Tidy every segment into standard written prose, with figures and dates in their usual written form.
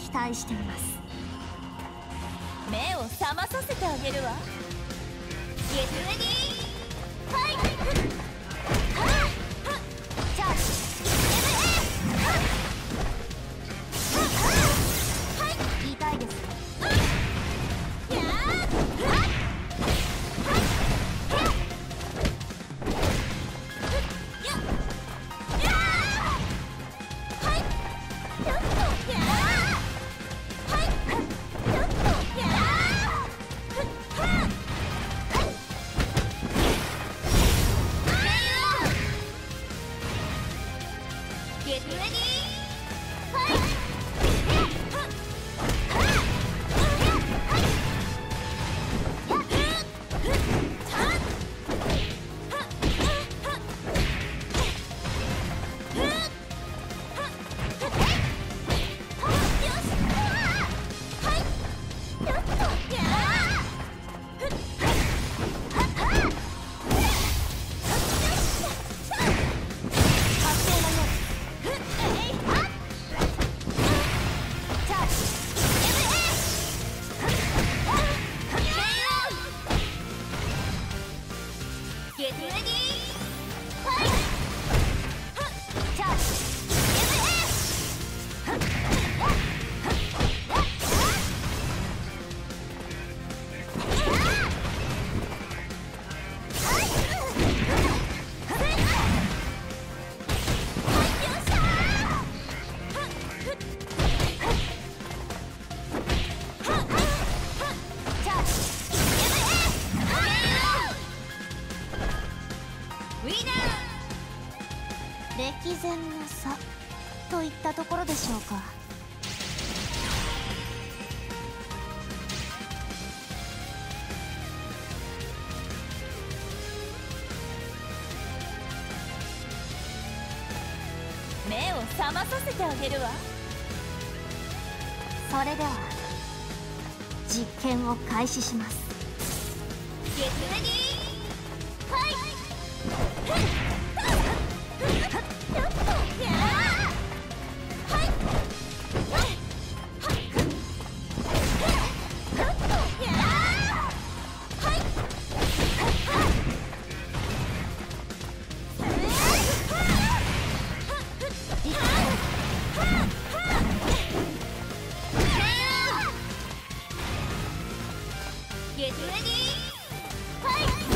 期待しています。 目を覚まさせてあげるわ。ゲットレディーファイト。チャージ。 痛いです。歴然の差といったところでしょうか。 目を覚まさせてあげるわ。 それでは実験を開始します。 ゲットレディーファイト。Get ready! Fight!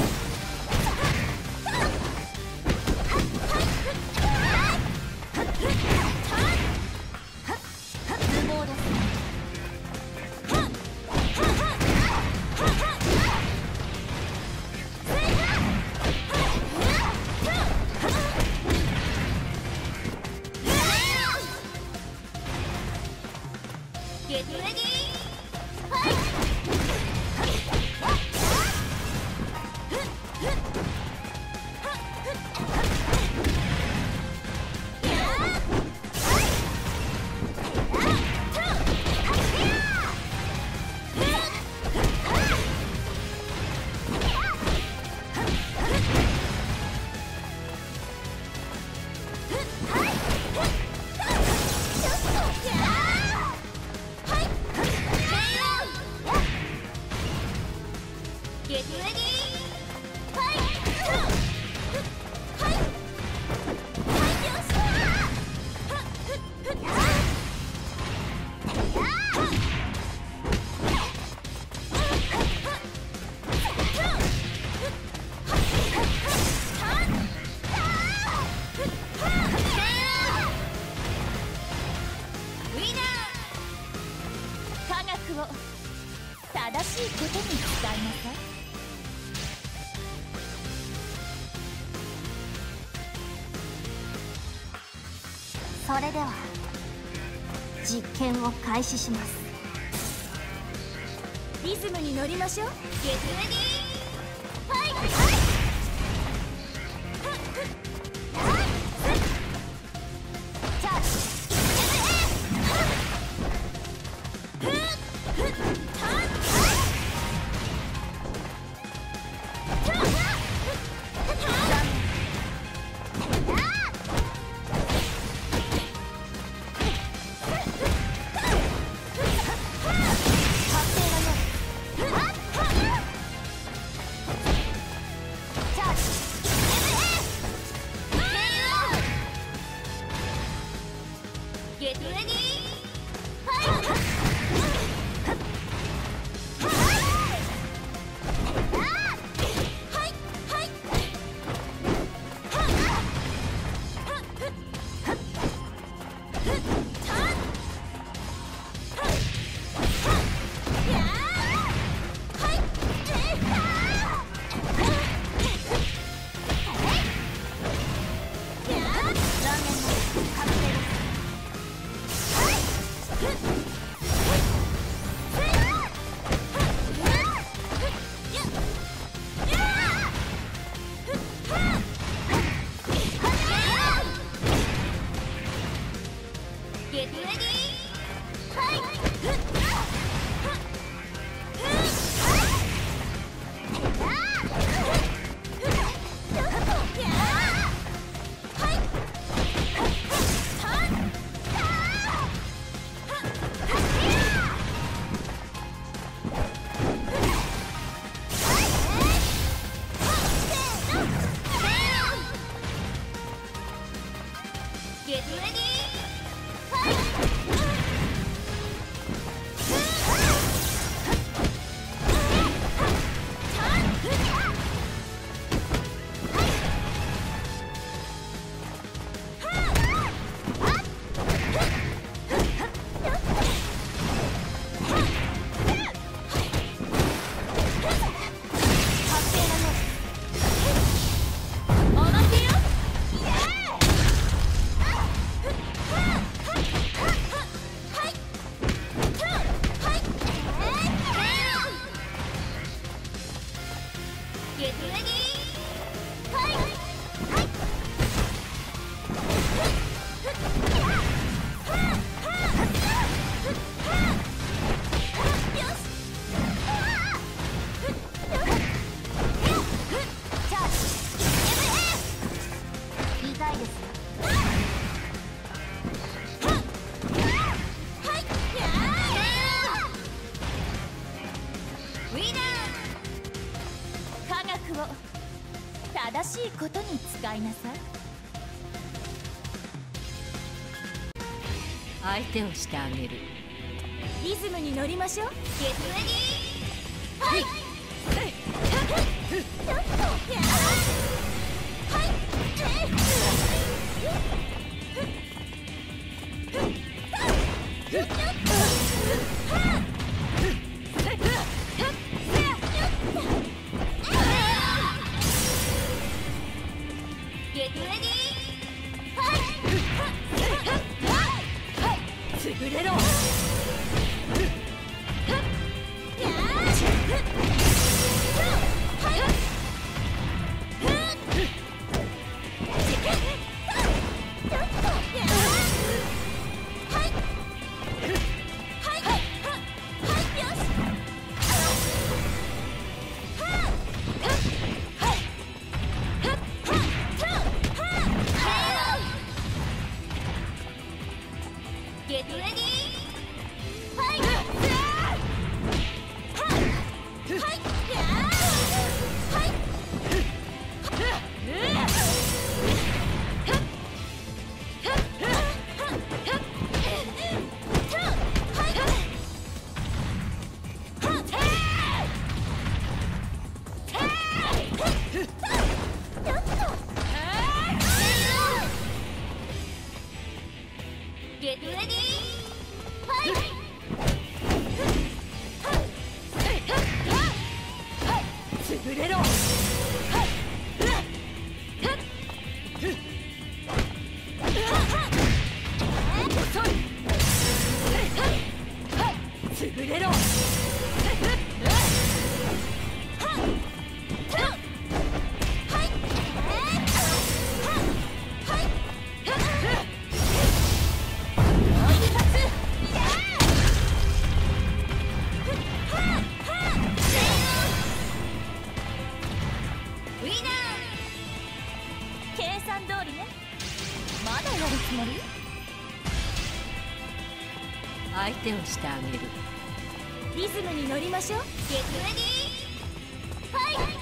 を正しいことに使いなさい。 それでは実験を開始します。 リズムに乗りましょう。ゲットレディーファイト。 正しいことに使いなさい。 相手をしてあげる。 リズムに乗りましょう。ゲットレディーファイト。 潰れろ。相手をしてあげる。 リズムに乗りましょう。ゲットレディーファイト。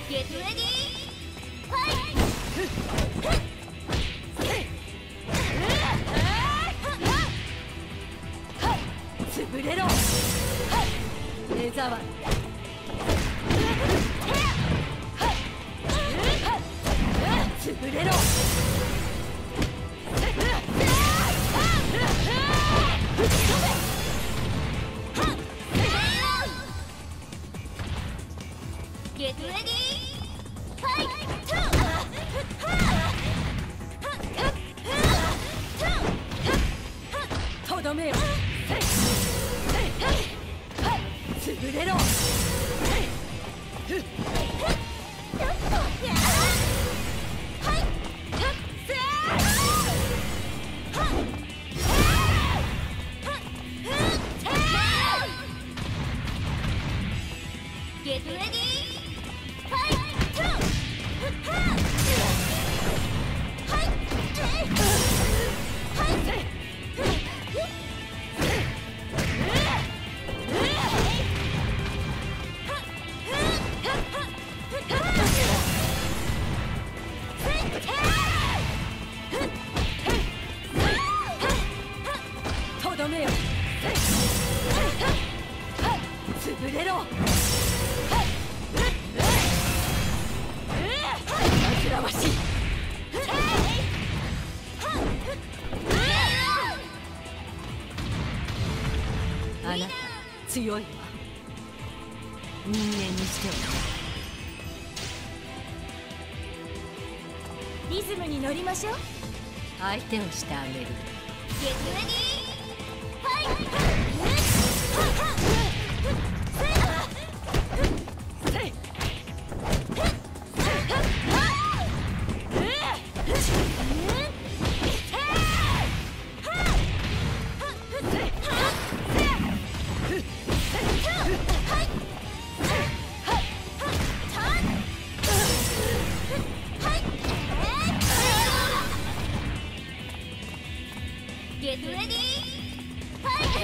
ゲットレディーファイト。潰れろ目障り。潰れろゲットレディーファイト。とどめよ潰れろゲットレディーファイト。とどめよ潰れろ煩わしい。あなた強いわ。人間にしてはリズムに乗りましょう。相手をしてあげる。ゲットレディーファイト。ゲットレディーファイ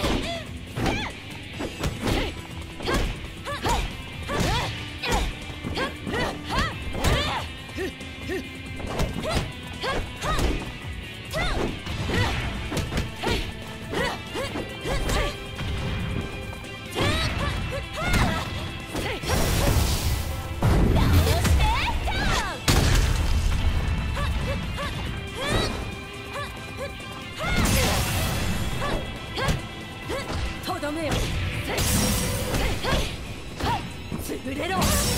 とどめよ潰れろ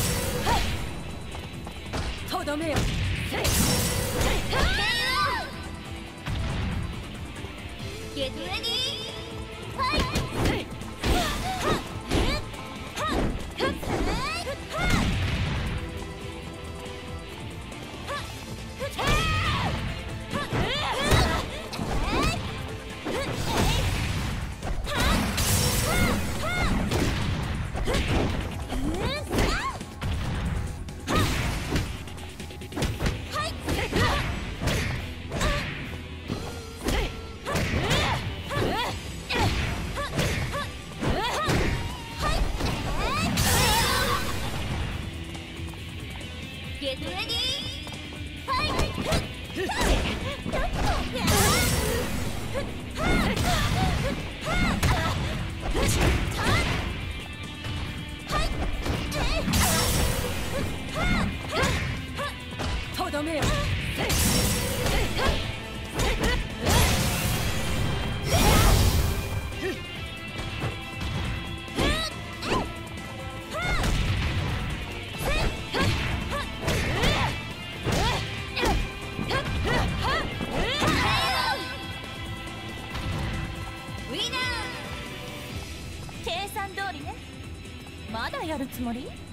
とどめよゲットレディーファイト。ゲットレディーファイト。とどめよ計算通りね。まだやるつもり？